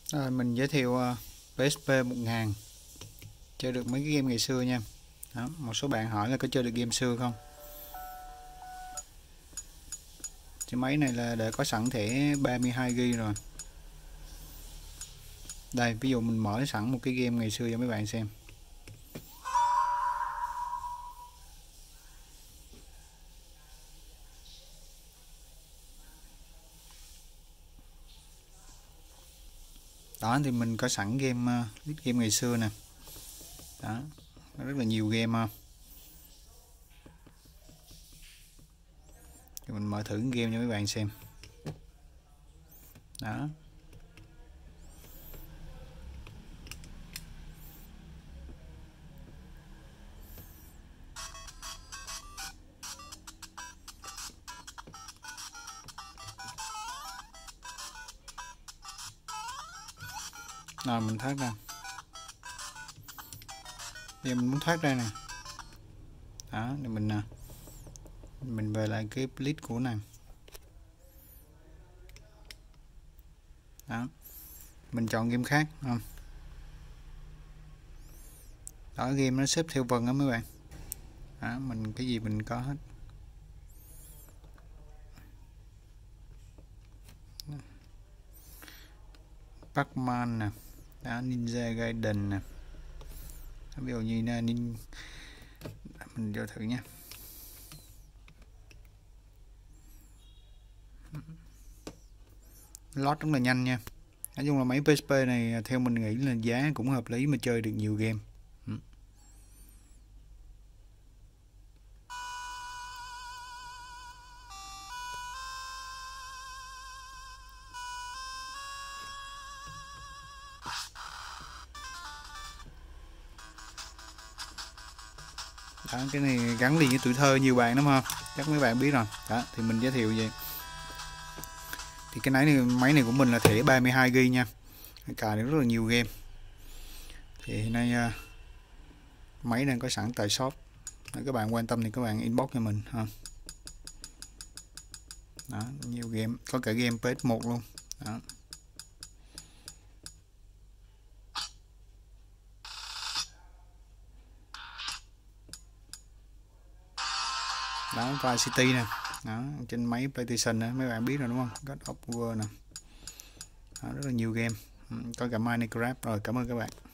Rồi mình giới thiệu PSP 1000 chơi được mấy cái game ngày xưa nha. Đó, một số bạn hỏi là có chơi được game xưa không. Cái máy này là để có sẵn thẻ 32GB rồi. Đây, ví dụ mình mở sẵn một cái game ngày xưa cho mấy bạn xem. Đó thì mình có sẵn game list game ngày xưa nè. Đó, rất là nhiều game. Thì mình mở thử game cho mấy bạn xem. Đó. Rồi mình thoát ra. Bây giờ mình muốn thoát ra nè. Đó, thì mình về lại cái list của này. Đó. Mình chọn game khác không? Đó, game nó xếp theo vần đó mấy bạn. Đó, mình cái gì mình có hết. Pac-Man nè. Đó, Ninja Gaiden nè. Ví dụ như là mình vô thử nha. Load rất là nhanh nha. Nói chung là máy PSP này theo mình nghĩ là giá cũng hợp lý mà chơi được nhiều game. Đó, cái này gắn liền với tuổi thơ nhiều bạn lắm ha, chắc mấy bạn biết rồi. Đó, thì mình giới thiệu vậy. Thì cái máy này của mình là thẻ 32GB nha, cài được rất là nhiều game. Thì hiện nay máy đang có sẵn tại shop. Nếu các bạn quan tâm thì các bạn inbox cho mình ha. Đó, nhiều game, có cả game PS1 luôn. Đó. Đó, Vice City nè. Đó, trên máy PlayStation nè, mấy bạn biết rồi đúng không? God of War nè. Đó, rất là nhiều game. Có cả Minecraft rồi, cảm ơn các bạn.